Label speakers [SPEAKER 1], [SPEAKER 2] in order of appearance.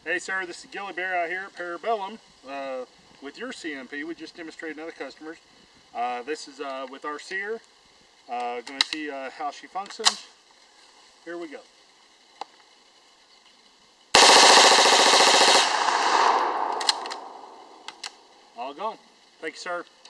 [SPEAKER 1] Hey sir, this is Gilly Bear out here at Parabellum with your CMP. We just demonstrated other customers. This is with our sear. Going to see how she functions. Here we go. All gone. Thank you, sir.